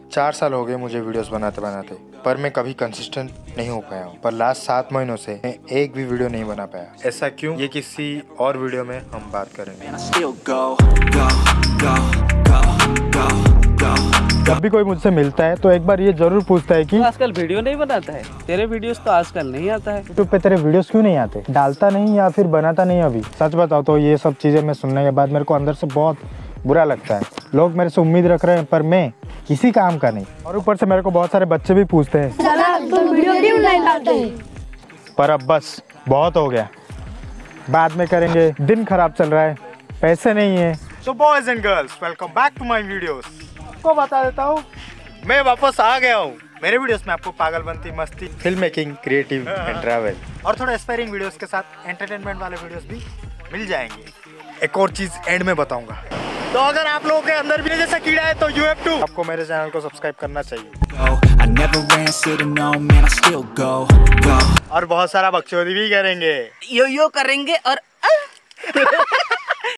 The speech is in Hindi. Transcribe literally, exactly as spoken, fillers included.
चार साल हो गए मुझे वीडियोस बनाते बनाते, पर मैं कभी कंसिस्टेंट नहीं हो पाया हूँ। पर लास्ट सात महीनों से मैं एक भी वीडियो नहीं बना पाया। ऐसा क्यों, ये किसी और वीडियो में हम बात करेंगे। जब भी कोई मुझसे मिलता है तो एक बार ये जरूर पूछता है कि आजकल वीडियो नहीं बनाता है, तेरे वीडियोस तो आजकल नहीं आता है। यूट्यूब पे तेरे वीडियोस क्यों नहीं आते, डालता नहीं या फिर बनाता नहीं। अभी सच बताओ तो ये सब चीज़ें मैं सुनने के बाद मेरे को अंदर से बहुत बुरा लगता है। लोग मेरे से उम्मीद रख रहे हैं पर मैं किसी काम का नहीं। और ऊपर से मेरे को बहुत सारे बच्चे भी पूछते हैं तो वीडियो क्यों नहीं डालते। पर अब बस बहुत हो गया, बाद में करेंगे। दिन खराब चल रहा है, पैसे नहीं है। So boys and girls, welcome back to my videos. को बता देता हूँ मैं वापस आ गया हूँ। मेरे वीडियोस में आपको पागलपंती, मस्ती, film making, creative and travel और थोड़ा इंस्पायरिंग वीडियोस के साथ एंटरटेनमेंट वाले वीडियोस भी मिल जाएंगे। एक और चीज एंड में बताऊंगा, तो अगर आप लोगों के अंदर भी जैसा कीड़ा है तो यू हैव टू आपको मेरे चैनल को सब्सक्राइब करना चाहिए और बहुत सारा बकचोदी भी करेंगे, यो यो करेंगे और